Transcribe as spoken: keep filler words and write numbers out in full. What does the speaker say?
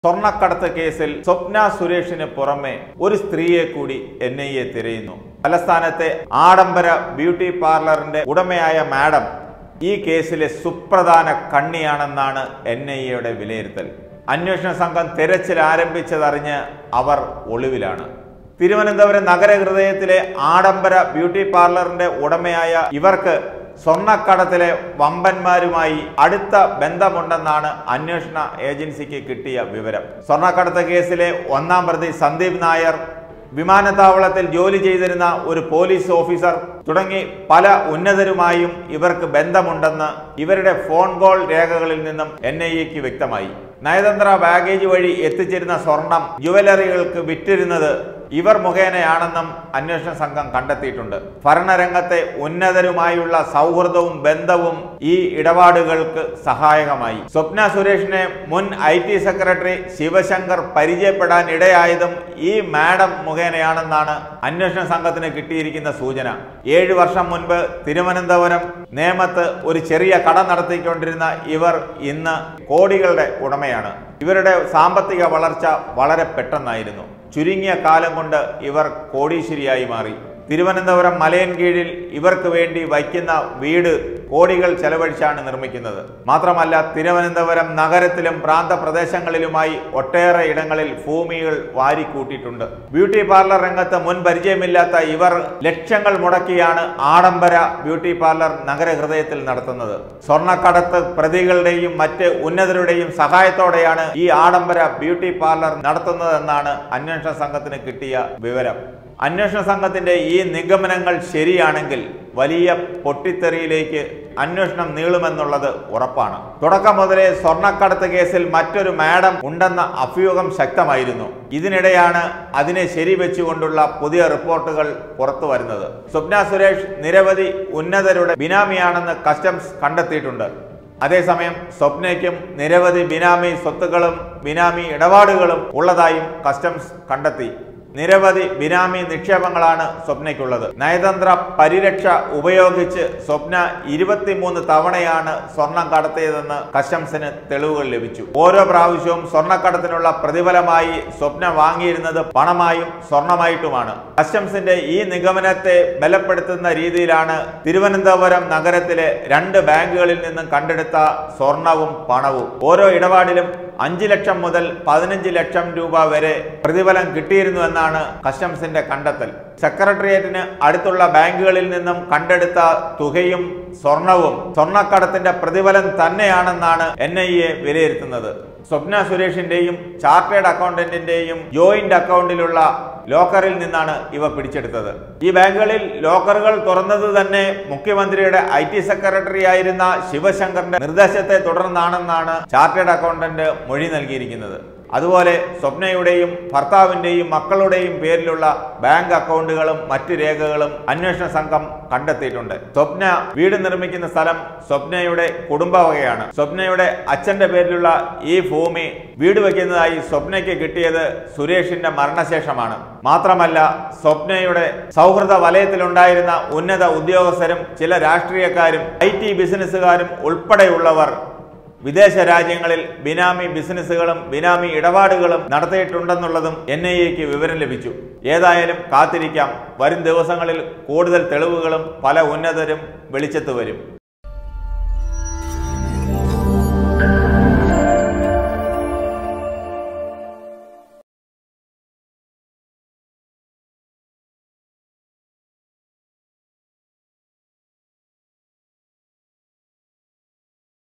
സ്വർണ്ണക്കടത്ത് കേസിൽ സ്വപ്ന സുരേഷിന് പുറമെ ഒരു സ്ത്രീയെ കൂടി എൻ ഐ എ തിരയുന്നു. തലസ്ഥാനത്തെ ആഡംബര ബ്യൂട്ടി പാർലറിന്റെ ഉടമയായ മാഡം ഈ കേസിലെ സുപ്രധാന കണ്ണിയാണെന്നാണ് എൻ ഐ എയുടെ വിലയിരുത്തൽ. അന്വേഷണ സംഘം തിരച്ചിൽ ആരംഭിച്ചതറിഞ്ഞ് അവർ ഒളിവിലാണ്. തിരുവനന്തപുരം നഗരഹൃദയത്തിലെ ആഡംബര ബ്യൂട്ടി പാർലറിന്റെ ഉടമയായ ഇവർക്ക് സ്വർണ്ണക്കടത്തിലെ വമ്പന്മാരുമായി അടുത്ത ബന്ധമുണ്ടെന്നാണ് അന്വേഷണ ഏജൻസിക്ക് കിട്ടിയ വിവരം. സ്വർണ്ണക്കടത്ത് കേസിലെ ഒന്നാം പ്രതി സന്ദീപ് നായർ, വിമാനത്താവളത്തിൽ ജോലി ചെയ്തിരുന്ന ഒരു പോലീസ് ഓഫീസർ തുടങ്ങി പല ഉന്നതരുമായും ഇവർക്ക് ബന്ധമുണ്ടെന്ന് ഇവരുടെ ഫോൺ കോൾ രേഖകളിൽ നിന്നും എൻ ഐ എക്ക് വ്യക്തമായി. നയതന്ത്ര ബാഗേജ് വഴി എത്തിച്ചിരുന്ന സ്വർണം ജുവലറികൾക്ക് വിറ്റിരുന്നത് ഇവർ മുഖേനയാണെന്നും അന്വേഷണ സംഘം കണ്ടെത്തിയിട്ടുണ്ട്. ഭരണരംഗത്തെ ഉന്നതരുമായുള്ള സൗഹൃദവും ബന്ധവും ഈ ഇടപാടുകൾക്ക് സഹായകമായി. സ്വപ്ന സുരേഷിനെ മുൻ ഐ ടി സെക്രട്ടറി ശിവശങ്കർ പരിചയപ്പെടാൻ ഇടയായതും ഈ മാഡം മുഖേനയാണെന്നാണ് അന്വേഷണ സംഘത്തിന് കിട്ടിയിരിക്കുന്ന സൂചന. ഏഴു വർഷം മുൻപ് തിരുവനന്തപുരം നേമത്ത് ഒരു ചെറിയ കട നടത്തിക്കൊണ്ടിരുന്ന ഇവർ ഇന്ന് കോടികളുടെ ഉടമയാണ്. ഇവരുടെ സാമ്പത്തിക വളർച്ച വളരെ പെട്ടെന്നായിരുന്നു. ചുരുങ്ങിയ കാലം കൊണ്ട് ഇവർ കോടീശ്വരിയായി മാറി. തിരുവനന്തപുരം മലയൻകീഴിൽ ഇവർക്ക് വേണ്ടി വയ്ക്കുന്ന വീട് കോടികൾ ചെലവഴിച്ചാണ് നിർമ്മിക്കുന്നത്. മാത്രമല്ല, തിരുവനന്തപുരം നഗരത്തിലും പ്രാന്തപ്രദേശങ്ങളിലുമായി ഒട്ടേറെ ഇടങ്ങളിൽ ഭൂമികൾ വാരിക്കൂട്ടിയിട്ടുണ്ട്. ബ്യൂട്ടി പാർലർ രംഗത്ത് മുൻ പരിചയമില്ലാത്ത ഇവർ ലക്ഷങ്ങൾ മുടക്കിയാണ് ആഡംബര ബ്യൂട്ടി പാർലർ നഗരഹൃദയത്തിൽ നടത്തുന്നത്. സ്വർണ്ണക്കടത്ത് പ്രതികളുടെയും മറ്റ് ഉന്നതരുടെയും സഹായത്തോടെയാണ് ഈ ആഡംബര ബ്യൂട്ടി പാർലർ നടത്തുന്നതെന്നാണ് അന്വേഷണ സംഘത്തിന് കിട്ടിയ വിവരം. അന്വേഷണ സംഘത്തിന്റെ ഈ നിഗമനങ്ങൾ ശരിയാണെങ്കിൽ വലിയ പൊട്ടിത്തെറിയിലേക്ക് അന്വേഷണം നീളുമെന്നുള്ളത് ഉറപ്പാണ്. തുടക്കം മുതലേ സ്വർണ്ണക്കടത്ത് കേസിൽ മറ്റൊരു മാഡം ഉണ്ടെന്ന അഭ്യൂഹം ശക്തമായിരുന്നു. ഇതിനിടെയാണ് അതിനെ ശരിവെച്ചുകൊണ്ടുള്ള പുതിയ റിപ്പോർട്ടുകൾ പുറത്തു വരുന്നത്. സ്വപ്ന സുരേഷ് നിരവധി ഉന്നതരുടെ ബിനാമിയാണെന്ന് കസ്റ്റംസ് കണ്ടെത്തിയിട്ടുണ്ട്. അതേസമയം സ്വപ്നയ്ക്കും നിരവധി ബിനാമി സ്വത്തുക്കളും ബിനാമി ഇടപാടുകളും ഉള്ളതായും കസ്റ്റംസ് കണ്ടെത്തി. നിരവധി ബിനാമി നിക്ഷേപങ്ങളാണ് സ്വപ്നയ്ക്കുള്ളത്. നയതന്ത്ര പരിരക്ഷ ഉപയോഗിച്ച് സ്വപ്ന ഇരുപത്തിമൂന്ന് തവണയാണ് സ്വർണം കടത്തിയതെന്ന് കസ്റ്റംസിന് തെളിവുകൾ ലഭിച്ചു. ഓരോ പ്രാവശ്യവും സ്വർണ്ണക്കടത്തിനുള്ള പ്രതിഫലമായി സ്വപ്ന വാങ്ങിയിരുന്നത് പണമായും സ്വർണമായിട്ടുമാണ്. കസ്റ്റംസിന്റെ ഈ നിഗമനത്തെ ബലപ്പെടുത്തുന്ന രീതിയിലാണ് തിരുവനന്തപുരം നഗരത്തിലെ രണ്ട് ബാങ്കുകളിൽ നിന്നും കണ്ടെടുത്ത സ്വർണവും പണവും. ഓരോ ഇടപാടിലും അഞ്ചു ലക്ഷം മുതൽ പതിനഞ്ച് ലക്ഷം രൂപ വരെ പ്രതിഫലം കിട്ടിയിരുന്നുവെന്നാണ് കസ്റ്റംസിന്റെ കണ്ടെത്തൽ. സെക്രട്ടേറിയറ്റിന് അടുത്തുള്ള ബാങ്കുകളിൽ നിന്നും കണ്ടെടുത്ത തുകയും സ്വർണവും സ്വർണ്ണക്കടത്തിന്റെ പ്രതിഫലം തന്നെയാണെന്നാണ് എൻ ഐ എ വിലയിരുത്തുന്നത്. സ്വപ്ന സുരേഷിന്റെയും ചാർട്ടേഡ് അക്കൗണ്ടന്റിന്റെയും ജോയിന്റ് അക്കൗണ്ടിലുള്ള ലോക്കറിൽ നിന്നാണ് ഇവ പിടിച്ചെടുത്തത്. ഈ ബാങ്കുകളിൽ ലോക്കറുകൾ തുറന്നത് തന്നെ മുഖ്യമന്ത്രിയുടെ ഐ ടി സെക്രട്ടറി ആയിരുന്ന ശിവശങ്കറിന്റെ നിർദ്ദേശത്തെ തുടർന്നാണെന്നാണ് ചാർട്ടേഡ് അക്കൗണ്ടന്റ് മൊഴി നൽകിയിരിക്കുന്നത്. അതുപോലെ സ്വപ്നയുടെയും ഭർത്താവിന്റെയും മക്കളുടെയും പേരിലുള്ള ബാങ്ക് അക്കൗണ്ടുകളും മറ്റു രേഖകളും അന്വേഷണ സംഘം കണ്ടെത്തിയിട്ടുണ്ട്. സ്വപ്ന വീട് നിർമ്മിക്കുന്ന സ്ഥലം സ്വപ്നയുടെ കുടുംബവകയാണ്. സ്വപ്നയുടെ അച്ഛന്റെ പേരിലുള്ള ഈ ഭൂമി വീട് വയ്ക്കുന്നതായി സ്വപ്നയ്ക്ക് കിട്ടിയത് സുരേഷിന്റെ മരണശേഷമാണ്. മാത്രമല്ല, സ്വപ്നയുടെ സൗഹൃദ വലയത്തിലുണ്ടായിരുന്ന ഉന്നത ഉദ്യോഗസ്ഥരും ചില രാഷ്ട്രീയക്കാരും ഐ ടി ബിസിനസ്സുകാരും ഉൾപ്പെടെയുള്ളവർ വിദേശ രാജ്യങ്ങളിൽ ബിനാമി ബിസിനസ്സുകളും ബിനാമി ഇടപാടുകളും നടത്തിയിട്ടുണ്ടെന്നുള്ളതും എൻ ഐ എക്ക് വിവരം ലഭിച്ചു. ഏതായാലും കാത്തിരിക്കാം. വരും ദിവസങ്ങളിൽ കൂടുതൽ തെളിവുകളും പല ഉന്നതരും വെളിച്ചത്ത് വരും.